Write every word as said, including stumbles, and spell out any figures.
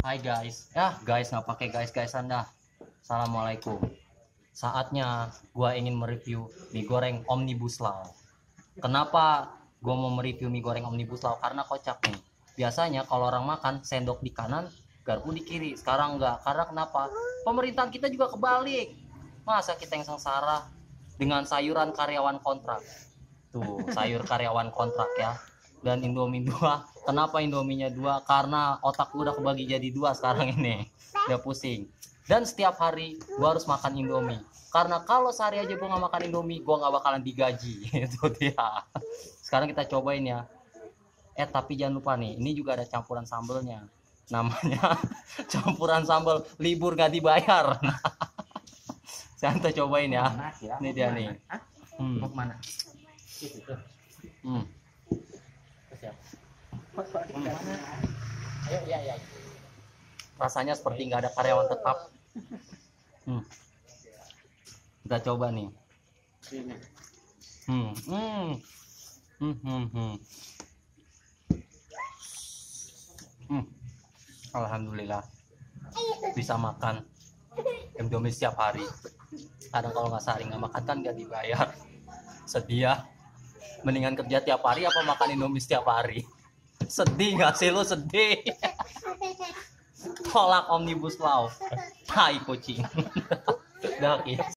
Hai guys, ya guys nggak pakai guys guys anda. Assalamualaikum. Saatnya gua ingin mereview mie goreng Omnibus Law. Kenapa gua mau mereview mie goreng Omnibus Law? Karena kocak nih. Biasanya kalau orang makan sendok di kanan, garpu di kiri. Sekarang enggak. Karena kenapa? Pemerintahan kita juga kebalik. Masa kita yang sengsara dengan sayuran karyawan kontrak? Tuh, sayur karyawan kontrak ya. Dan Indomie dua. Kenapa Indominya dua? Karena otak gue udah kebagi jadi dua sekarang ini. Udah pusing. Dan setiap hari gue harus makan Indomie. Karena kalau sehari aja gue nggak makan Indomie, gue nggak bakalan digaji. Itu dia. Sekarang kita cobain ya. Eh tapi jangan lupa nih, ini juga ada campuran sambelnya. Namanya campuran sambel libur gak dibayar. Saya kita cobain ya. Ini dia nih. Hmm. Mau kemana? Hmm. Hmm. Ayo, ya, ya. Rasanya seperti nggak ada karyawan tetap. Hmm. Kita coba nih. Hmm. Hmm. Hmm. Hmm. Hmm. Hmm. Alhamdulillah bisa makan Indomie setiap hari. Kadang kalau nggak sehari nggak makan kan nggak dibayar. Sedih ya. Mendingan kerja tiap hari apa makan Indomie setiap hari? Sedih nggak sih lo? Sedih. Tolak Omnibus Law. Tai kucing. Dah, ya.